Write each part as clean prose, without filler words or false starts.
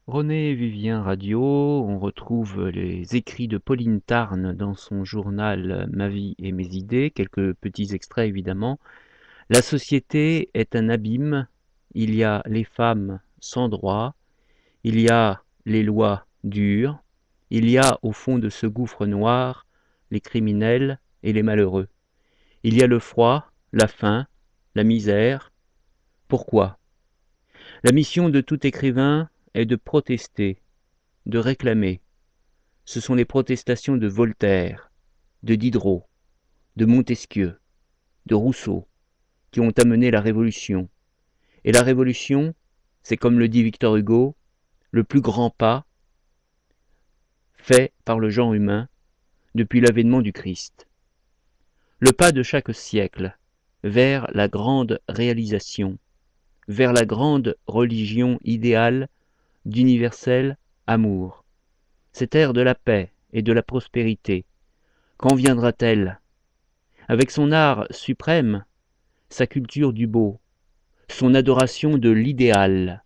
René Vivien Radio, on retrouve les écrits de Pauline Tarn dans son journal Ma vie et mes idées, quelques petits extraits évidemment. La société est un abîme, il y a les femmes sans droit, il y a les lois dures, il y a au fond de ce gouffre noir les criminels et les malheureux. Il y a le froid, la faim, la misère. Pourquoi? La mission de tout écrivain est de protester, de réclamer. Ce sont les protestations de Voltaire, de Diderot, de Montesquieu, de Rousseau, qui ont amené la Révolution. Et la Révolution, c'est comme le dit Victor Hugo, le plus grand pas fait par le genre humain depuis l'avènement du Christ. Le pas de chaque siècle vers la grande réalisation, vers la grande religion idéale d'universel amour. Cette ère de la paix et de la prospérité, quand viendra-t-elle? Avec son art suprême, sa culture du beau, son adoration de l'idéal.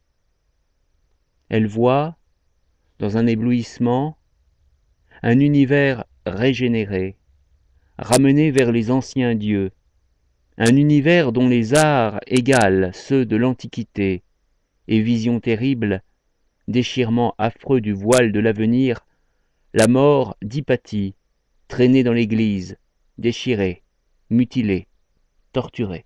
Elle voit, dans un éblouissement, un univers régénéré, ramené vers les anciens dieux, un univers dont les arts égalent ceux de l'Antiquité, et vision terrible, déchirement affreux du voile de l'avenir, la mort d'Hypatie, traînée dans l'église, déchirée, mutilée, torturée.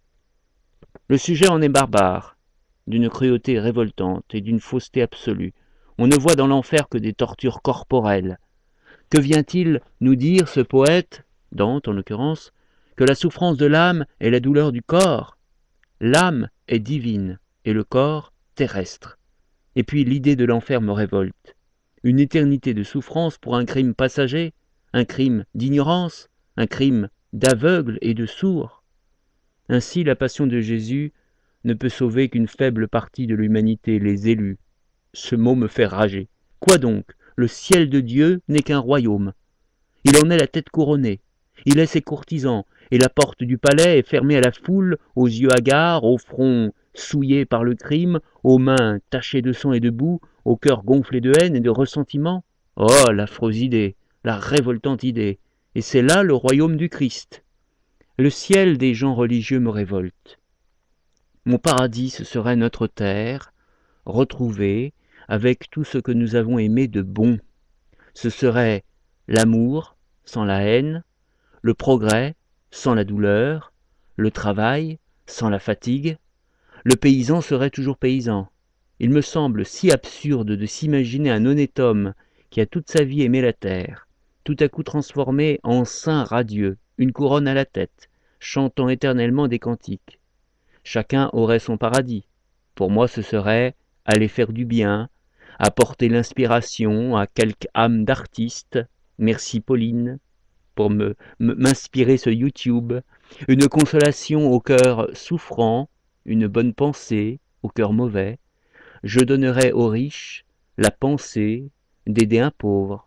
Le sujet en est barbare, d'une cruauté révoltante et d'une fausseté absolue. On ne voit dans l'enfer que des tortures corporelles. Que vient-il nous dire, ce poète, Dante en l'occurrence, que la souffrance de l'âme est la douleur du corps? L'âme est divine et le corps terrestre. Et puis l'idée de l'enfer me révolte. Une éternité de souffrance pour un crime passager, un crime d'ignorance, un crime d'aveugle et de sourd. Ainsi la passion de Jésus ne peut sauver qu'une faible partie de l'humanité, les élus. Ce mot me fait rager. Quoi donc? Le ciel de Dieu n'est qu'un royaume. Il en est la tête couronnée. Il est ses courtisans, et la porte du palais est fermée à la foule, aux yeux hagards, au front souillé par le crime, aux mains tachées de sang et de boue, au cœur gonflé de haine et de ressentiment. Oh, l'affreuse idée, la révoltante idée. Et c'est là le royaume du Christ. Le ciel des gens religieux me révolte. Mon paradis, ce serait notre terre, retrouvée, avec tout ce que nous avons aimé de bon. Ce serait l'amour sans la haine, le progrès sans la douleur, le travail sans la fatigue. Le paysan serait toujours paysan. Il me semble si absurde de s'imaginer un honnête homme qui a toute sa vie aimé la terre, tout à coup transformé en saint radieux, une couronne à la tête, chantant éternellement des cantiques. Chacun aurait son paradis. Pour moi, ce serait aller faire du bien, apporter l'inspiration à quelque âme d'artiste. Merci Pauline pour m'inspirer ce YouTube. Une consolation au cœur souffrant, une bonne pensée au cœur mauvais. Je donnerai aux riches la pensée d'aider un pauvre.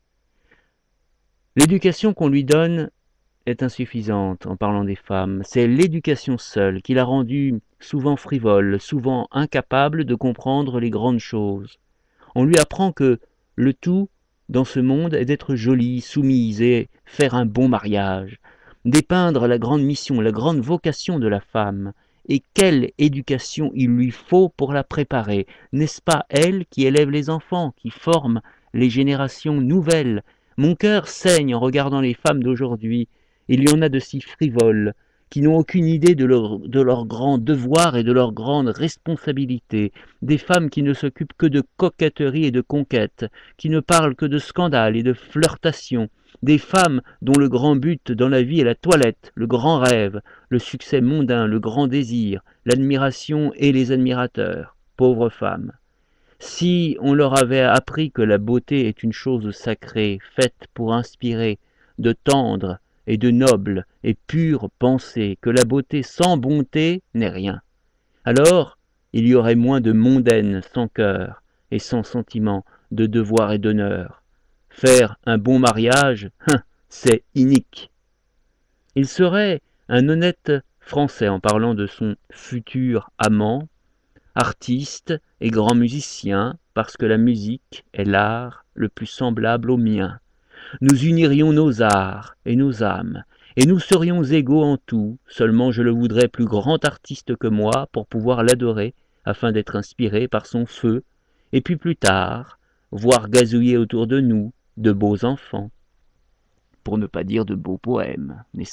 L'éducation qu'on lui donne est insuffisante en parlant des femmes. C'est l'éducation seule qui l'a rendue souvent frivole, souvent incapable de comprendre les grandes choses. On lui apprend que le tout dans ce monde est d'être jolie, soumise et faire un bon mariage, dépeindre la grande mission, la grande vocation de la femme. Et quelle éducation il lui faut pour la préparer? N'est-ce pas elle qui élève les enfants, qui forme les générations nouvelles? Mon cœur saigne en regardant les femmes d'aujourd'hui. Il y en a de si frivoles, qui n'ont aucune idée de leur grand devoir et de leur grande responsabilité, des femmes qui ne s'occupent que de coquetterie et de conquête, qui ne parlent que de scandale et de flirtation, des femmes dont le grand but dans la vie est la toilette, le grand rêve, le succès mondain, le grand désir, l'admiration et les admirateurs. Pauvres femmes! Si on leur avait appris que la beauté est une chose sacrée, faite pour inspirer de tendres et de nobles et pures pensées, que la beauté sans bonté n'est rien, alors il y aurait moins de mondaines sans cœur et sans sentiment de devoir et d'honneur. Faire un bon mariage, c'est inique. Il serait un honnête Français en parlant de son futur amant, artiste et grand musicien, parce que la musique est l'art le plus semblable au mien. Nous unirions nos arts et nos âmes, et nous serions égaux en tout, seulement je le voudrais plus grand artiste que moi pour pouvoir l'adorer, afin d'être inspiré par son feu, et puis plus tard, voir gazouiller autour de nous de beaux enfants, pour ne pas dire de beaux poèmes, n'est-ce pas ?